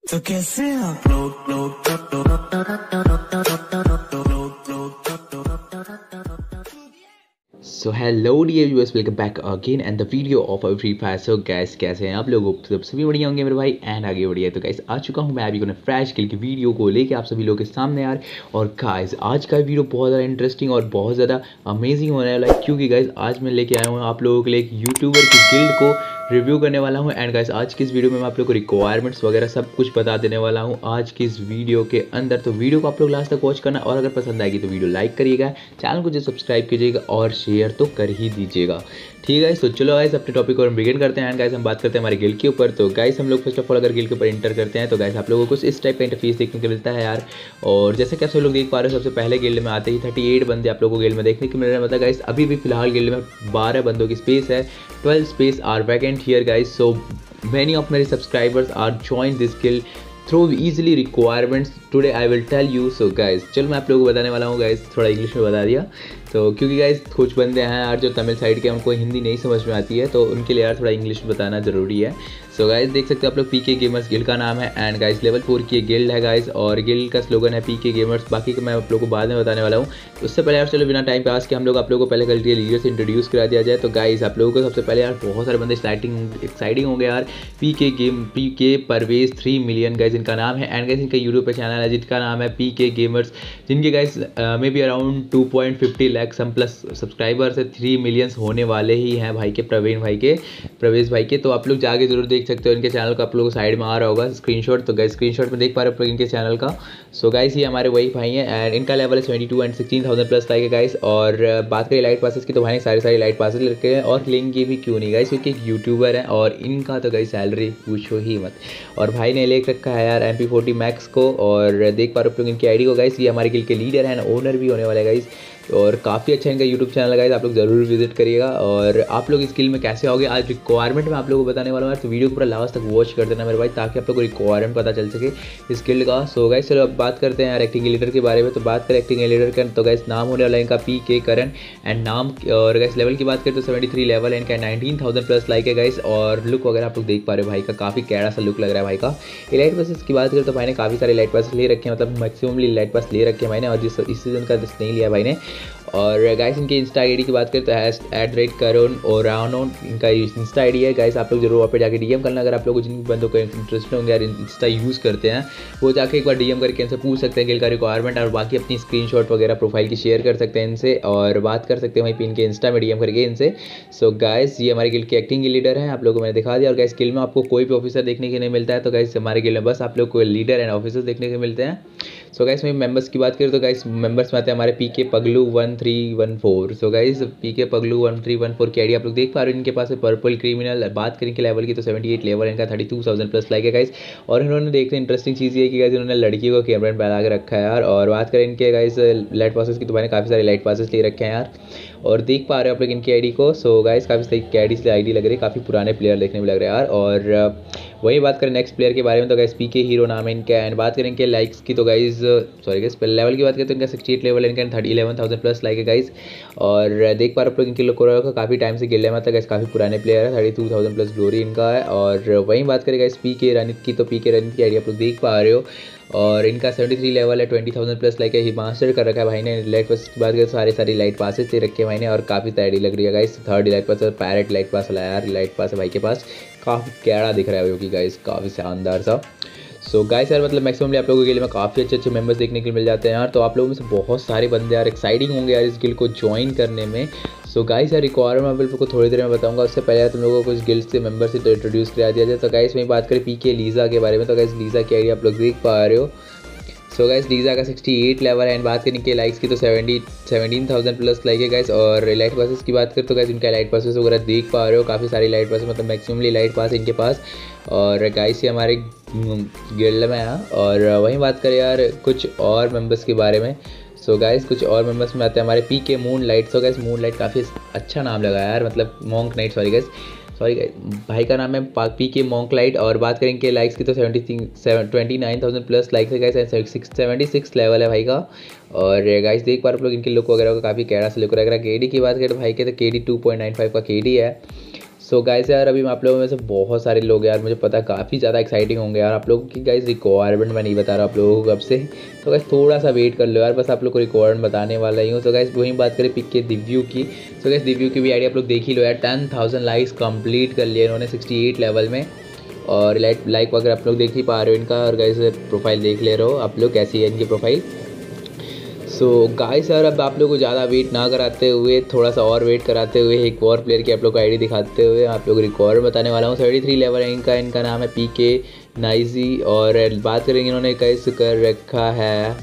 तो कैसे आप so hello dear viewers, welcome back again and the video of Free Fire. So guys, कैसे हैं आप लोग? तो सभी बढ़िया होंगे मेरे भाई, एंड आगे बढ़िया। तो गैस आ चुका हूँ मैं अभी फ्रेश किल की वीडियो को लेके आप सभी लोगों के सामने यार। और गाइस आज का वीडियो बहुत ज़्यादा इंटरेस्टिंग और बहुत ज़्यादा अमेजिंग होने वाला है, क्योंकि गाइस आज मैं लेके आया हूँ आप लोगों के लिए एक यूट्यूबर की गिल्ड को रिव्यू करने वाला हूँ। एंड गाइस आज की इस वीडियो में मैं आप लोग को रिक्वायरमेंट्स वगैरह सब कुछ बता देने वाला हूँ आज की इस वीडियो के अंदर। तो वीडियो को आप लोग लास्ट तक वॉच करना, और अगर पसंद आएगी तो वीडियो लाइक करिएगा, चैनल को जो सब्सक्राइब कीजिएगा और शेयर तो कर ही दीजिएगा। ठीक है, तो चलो गाइस अपने टॉपिक और बिगिन करते हैं। एंड गाइस हम बात करते हैं हमारे गिल्ड के ऊपर। तो गाइस हम लोग फर्स्ट ऑफ ऑल अगर गिल्ड के ऊपर इंटर करते हैं तो गाइस आप लोगों को इस टाइप का इंटरफेस देखने को मिलता है यार। और जैसे कि आप सब लोग देख पा रहे हो, सबसे पहले गिल्ड में आते ही 38 बंदे आप लोगों को गिल्ड में देखने को मिल रहे हैं। मतलब गाइस अभी भी फिलहाल गिल्ड में 12 बंदों की स्पेस है, 12 space are vacant here guys. So many of my subscribers are joined this guild through easily requirements today I will tell you। so guys चलो मैं आप लोगों को बताने वाला हूँ गाइस, थोड़ा इंग्लिश में बता दिया तो, क्योंकि गाइस कुछ बंदे हैं यार जो तमिल साइड के, उनको हिंदी नहीं समझ में आती है, तो उनके लिए यार थोड़ा इंग्लिश बताना ज़रूरी है। सो गाइस देख सकते हो आप लोग, पीके गेमर्स गिल्ड का नाम है। एंड गाइस लेवल 4 की गिल्ड है गाइस, और गिल्ड का स्लोगन है पीके गेमर्स। बाकी का मैं आप लोगों को बाद में बताने वाला हूँ। उससे पहले यार चलो बिना टाइम पास के हम लोग आप लोगों को पहले गिल्ड के लीडर से इंट्रोड्यूस करा दिया जाए। तो गाइस आप लोगों को सबसे पहले यार बहुत सारे बंदे एक्साइटिंग होंगे यार। पीके परवेज 3 मिलियन गाइस इनका नाम है। एंड गाइस इनका यूट्यूब पे चैनल है जिनका नाम है पीके गेमर्स, जिनके guys may be around 2.50 lakh some plus subscribers है। 3 मिलियंस होने वाले ही हैं भाई के, प्रवेश भाई के। तो आप लोग जाके जरूर देख सकते हो इनके चैनल को, आप लोगों को साइड में आ रहा होगा स्क्रीनशॉट। तो गाइस स्क्रीनशॉट में देख पा रहे हो इनके चैनल का। सो गाइस ये हमारे वही भाई हैं, एंड इनका लेवल है 72 एंड 16,000 प्लस लाइक है गाइस। और बात करें लाइट पासेस की, तो भाई सारी लाइट पासेस रखे हैं, और लेंगे भी क्यों नहीं गाइस, क्योंकि एक यूट्यूबर है और इनका तो गाइस सैलरी पूछो ही मत। और भाई ने ले रखा है यार MP40 मैक्स को, और देख पा रहे हो इनकी आईडी को गाइस। ये हमारे गिल्ड के लीडर हैं, ओनर भी होने वाले गाइस, और काफ़ी अच्छा इनका यूट्यूब चैनल है गाइस, आप लोग ज़रूर विजिट करिएगा। और आप लोग इस स्किल में कैसे आओगे आज रिक्वायरमेंट में आप लोगों को बताने वाला हूँ, तो वीडियो को पूरा लास्ट तक वॉच कर देना मेरे भाई, ताकि आप लोग को रिक्वायरमेंट पता चल सके इस स्किल का। सो गाइस चलो अब बात करते हैं यार एक्टिंग लीडर के बारे में। तो बात करें एक्टिंग लीडर का, तो गाइस नाम होने वाला है इनका पीके करण, एंड नाम और गाइस लेवल की बात करें तो 73 लेवल है इनका, 19,000 प्लस लाइक है गाइस। और लुक वगैरह आप लोग देख पा रहे हो भाई का, काफ़ी कैड़ा सा लुक लग रहा है भाई का। लाइट पासेस की बात करें तो भाई ने काफ़ी सारे लाइट पास ले रखे हैं, मतलब मैक्सिमम लाइट पास ले रखे हैं भाई ने, और इस सीजन का नहीं लिया भाई ने। और गाइस इनके इंस्टा आईडी की बात करें तो @करुण ओरानो इनका इंस्टा आईडी है गाइस। आप लोग जरूर वहाँ पे जाके डीएम करना, अगर आप लोग जिन बंदों को इंटरेस्ट होंगे यार इंस्टा यूज़ करते हैं, वो जाके एक बार डीएम करके इनसे पूछ सकते हैं गिल्ड का रिक्वायरमेंट, और बाकी अपनी स्क्रीनशॉट वगैरह प्रोफाइल की शेयर कर सकते हैं इनसे, और बात कर सकते हैं वहीं पे इनके इंस्टा में डीएम करके इनसे। सो गाइस ये हमारे गिल्ड के एक्टिंग के लीडर हैं, आप लोगों को मैंने दिखा दिया। और गाइस गिल्ड में आपको कोई भी ऑफिसर देखने के नहीं मिलता है, तो गाइस हमारे गिल्ड में बस आप लोग को लीडर एंड ऑफिसर देखने को मिलते हैं। सो गाइस में मेंबर्स की बात करें तो गाइस मेंबर्स में आते हैं हमारे पीके पगलू 1314। सो गाइस पीके पगलू 1314 की आईडी आप लोग देख पा रहे हो, इनके पास है पर्पल क्रिमिनल। बात करें कि लेवल की तो 78 लेवल इनका, 32,000 प्लस लाइक है गाइस। और इन्होंने देखते इंटरेस्टिंग चीज़ ये कि गाइस इन्होंने लड़की को कैमरा में बैठा के रखा है यार। और बात करें इनके गाइस लाइट पासेस की, तो मैंने काफ़ी सारे लाइट पासेस ले रखे हैं यार, और देख पा रहे हो आप लोग इनकी आईडी को। सो गाइस काफ़ी सही आईडी से आईडी लग रही है, काफ़ी पुराने प्लेयर देखने में लग रहे हैं यार। और वही बात करें नेक्स्ट प्लेयर के बारे में, तो गाइस पीके हीरो नाम है इनका। एंड बात करें इनके लाइक्स की, तो गाइस सॉरी गाइस लेवल की बात करें तो इनका 68 लेवल है इनका, 11,000 प्लस लाइक है गाइस। और देख पा रहे हो आप लोग इनके लोग को काफ़ी टाइम से गिल्ड है, मतलब गाइस काफ़ी पुराने प्लेयर है, 32,000 प्लस ग्लोरी इनका है। और वहीं बात करें गाइस पीके रनित की, तो पीके रनित की आईडी आप लोग देख पा रहे हो, और इनका 73 लेवल है, 20,000 प्लस लाइक है। ही मास्टर कर रखा है भाई ने। लाइट पास की बात करें तो सारी लाइट पासेस दे रखे हैं भाई ने, और काफ़ी तैयारी लग रही है गाइस। 3rd लाइट पास और पैरेट लाइट पास लाया यार, लाइट पास है भाई के पास, काफ़ी कैड़ा दिख रहा है जो कि गाइस काफ़ी शानदार सा। सो गाइस यार मतलब मैक्सिमम आप लोगों के लिए में काफ़ी अच्छे मेंबर्स देखने के लिए मिल जाते हैं यार। तो आप लोगों में से बहुत सारे बंदे यार एक्साइटिंग होंगे यार इस गिल्ड को ज्वाइन करने में। सो गाइस यार रिक्वायरमेंट मैं को थोड़ी देर में बताऊंगा, उससे पहले यार तुम लोगों को कुछ गिल्ड से मेंबर से तो इंट्रोड्यूस करा दिया जाए। तो गाइस मैं बात करें पीके लीजा के बारे में, तो गाइस लीजा की आईडी आप लोग देख पा रहे हो। सो गाइस लीजा का 68 लेवल है, एंड बात करें इनके लाइक्स की तो 17,000 प्लस लाइक है गाइस। और लाइट पासेस की बात करें तो गाइस इनका लाइट पासेस वगैरह देख पा रहे हो, काफ़ी सारी लाइट पासेस, मतलब मैक्सिममली लाइट पास इनके पास। और गाइस ये हमारे गिल्ड में है। और वहीं बात करें यार कुछ और मेंबर्स के बारे में, सो गाइस कुछ और मेंबर्स में आते हैं हमारे PK moon light. So guys moon light काफ़ी अच्छा नाम लगा यार, मतलब मॉन्क नाइट, सॉरी भाई का नाम है पीके मॉन्क लाइट। और बात करें कि लाइक्स की तो 29,000 प्लस लाइक्स है गाइस, 76 लेवल है भाई का। और गाइस देख पा रहे आप लोग इनके लुक वगैरह का काफ़ी कैड़ा से लुक रहा है। केडी की बात करें तो भाई के तो KD 2.95 का KD है। सो गाइस यार अभी आप लोगों में से बहुत सारे लोग यार मुझे पता है काफ़ी ज़्यादा एक्साइटिंग होंगे यार आप लोगों की गाइस रिक्वायरमेंट मैं नहीं बता रहा आप लोगों को कब से। तो गाइस थोड़ा सा वेट कर लो यार, बस आप लोग को रिक्वायरमेंट बताने वाला ही हूँ। तो गाइस वहीं बात करें पिक के दिव्यू की। सो गाइस दिव्यू की भी आईडी आप लोग देख ही लो यार, 10,000 लाइक्स कंप्लीट कर लिए इन्होंने 68 लेवल में। और लाइक वगैरह आप लोग देख ही पा रहे हो इनका, और गाइस प्रोफाइल देख ले रहे हो आप लोग कैसी है इनकी प्रोफाइल। सो गाइस यार अब आप लोग को ज़्यादा वेट ना कराते हुए, थोड़ा सा और वेट कराते हुए एक और प्लेयर की आप लोग को आईडी दिखाते हुए आप लोग रिकॉर्ड बताने वाला हूँ। 73 लेवल है इनका नाम है पीके नाइजी। और बात करेंगे इन्होंने कैसे कर रखा है,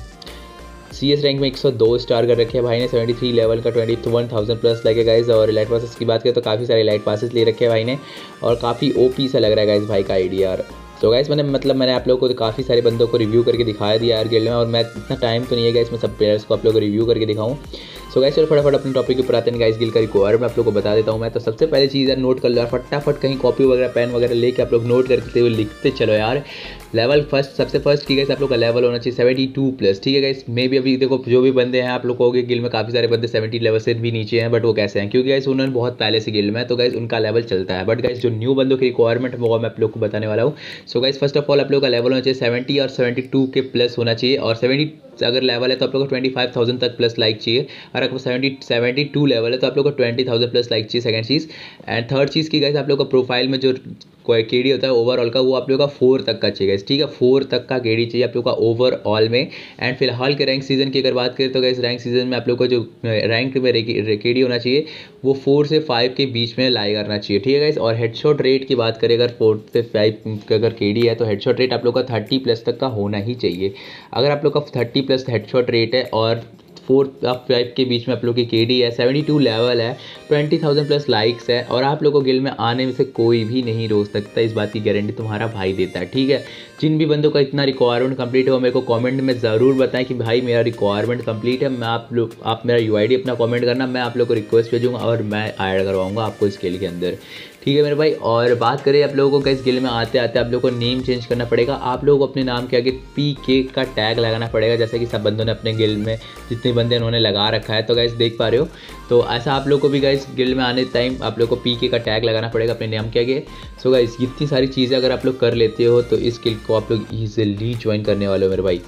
CS रैंक में 102 स्टार कर रखे हैं भाई ने। 73 लेवल का 21,000 प्लस लगे गाइस। और लाइट पासेस की बात करें तो काफ़ी सारे लाइट पासेस ले रखे हैं भाई ने, और काफ़ी OP सा लग रहा है गाइस भाई का आईडी यार। तो गाइस मैंने आप लोगों को काफ़ी सारे बंदों को रिव्यू करके दिखाया दिया यार गिल्ड में, और मैं इतना टाइम तो नहीं है गाइस मैं सब प्लेयर्स को आप लोगों को रिव्यू करके दिखाऊं। सो गाइस चलो फटाफट अपने टॉपिक के ऊपर आते हैं गाइस। गिल्ड का रिक्वायरमेंट मैं आप लोगों को बता देता हूँ मैं। तो सबसे पहले चीज़ यार नोट कर लो यार, फटाफट कहीं कॉपी वगैरह पेन वगैरह लेके आप लोग नोट करते हुए लिखते चलो यार। लेवल फर्स्ट सबसे फर्स्ट की गाइस आप लोग का लेवल होना चाहिए 72 प्लस, ठीक है गाइस। मे भी अभी देखो जो भी बंदे हैं आप लोग कहोगे गिल्ड में काफ़ी सारे बंदे 70 लेवल से भी नीचे हैं, बट वो कैसे हैं क्योंकि गाइस उन्होंने बहुत पहले से गिल्ड में, तो गाइस उनका लेवल चलता है। बट गाइस जो न्यू बंदों की रिक्वायरमेंट है वो मैं आप लोग को बताने वाला हूँ। So guys first of all आप लोग का लेवल होना चाहिए 70 और 72 के प्लस होना चाहिए। और 70 अगर लेवल है तो आप लोग को 25,000 तक प्लस लाइक चाहिए। और अगर 72 लेवल है तो आप लोग को 20,000 प्लस लाइक चाहिए, सेकंड चीज़। एंड थर्ड चीज़ की गाइस आप लोग का प्रोफाइल में जो कोई केडी होता है ओवरऑल का, वो आप लोग का 4 तक का चाहिए गाइस, ठीक है। 4 तक का केडी चाहिए आप लोग का ओवरऑल में। एंड फिलहाल के रैंक सीजन की अगर बात करें तो गाइस रैंक सीजन में आप लोग का जो रैंक में केडी होना चाहिए वो 4 से 5 के बीच में लाई करना चाहिए, ठीक है गाइस। और हेडशॉट रेट की बात करें अगर 4 से 5 का अगर केडी है तो हेडशॉट रेट आप लोग का 30 प्लस तक का होना ही चाहिए। अगर आप लोग का 30 प्लस हेडशॉट रेट है और 4 और 5 के बीच में आप लोग की केडी है, 72 लेवल है, 20,000 प्लस लाइक्स है, और आप लोग को गिल्ड में आने में से कोई भी नहीं रोक सकता, इस बात की गारंटी तुम्हारा भाई देता है, ठीक है। जिन भी बंदों का इतना रिक्वायरमेंट कंप्लीट हो मेरे को कमेंट में ज़रूर बताएं कि भाई मेरा रिक्वायरमेंट कंप्लीट है। मैं आप मेरा UID अपना कमेंट करना, मैं आप लोग को रिक्वेस्ट भेजूँगा और मैं ऐड करवाऊँगा आपको इस गिल्ड के अंदर, ठीक है मेरे भाई। और बात करें आप लोगों को इस गिल्ड में आते आते आप लोगों को नेम चेंज करना पड़ेगा। आप लोगों को अपने नाम के आगे PK का टैग लगाना पड़ेगा, जैसे कि सब बंदों ने अपने गिल्ड में जितने बंदे उन्होंने लगा रखा है। तो गाइस देख पा रहे हो, तो ऐसा आप लोग को भी गाइस गिल्ड में आने टाइम आप लोग को PK का टैग लगाना पड़ेगा अपने नाम के आगे। सो गाइस इतनी सारी चीज़ें अगर आप लोग कर लेते हो तो इस गिल्ड को आप लोग ईजिली ज्वाइन करने वाले हो मेरे भाई।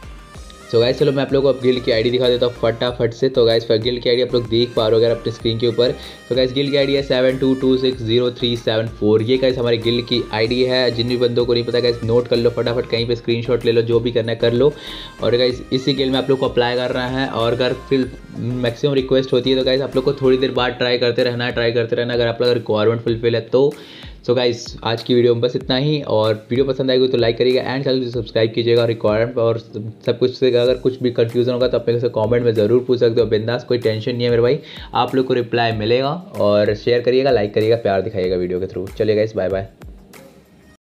तो गाइस चलो मैं आप लोगों को अब गिल्ड की आईडी दिखा देता हूँ फटाफट से। तो गाइस गिल्ड की आईडी आप लोग देख पा रहे हो अगर अपने स्क्रीन के ऊपर। तो गाइस गिल्ड की आईडी है 72260374। ये गाइस हमारे गिल्ड की आईडी है। जिन भी बंदों को नहीं पता गाइस नोट कर लो फटाफट, कहीं पे स्क्रीनशॉट ले लो, जो भी करना है कर लो। और गाइस इसी गिल्ड में आप लोग को अप्लाई करना है। और अगर फिर मैक्सिमम रिक्वेस्ट होती है तो गाइस आप लोग को थोड़ी देर बाद ट्राई करते रहना अगर आप लोग रिक्वायरमेंट फुलफिल है तो। सो गाइस आज की वीडियो में बस इतना ही, और वीडियो पसंद आएगी तो लाइक करिएगा एंड चैनल को सब्सक्राइब कीजिएगा। रिक्वायरमेंट और सब कुछ से अगर कुछ भी कंफ्यूजन होगा तो अपने से कमेंट में ज़रूर पूछ सकते हो, बिंदास, कोई टेंशन नहीं है मेरे भाई, आप लोग को रिप्लाई मिलेगा। और शेयर करिएगा, लाइक करिएगा, प्यार दिखाइएगा वीडियो के थ्रू। चलिए गाइस बाय बाय।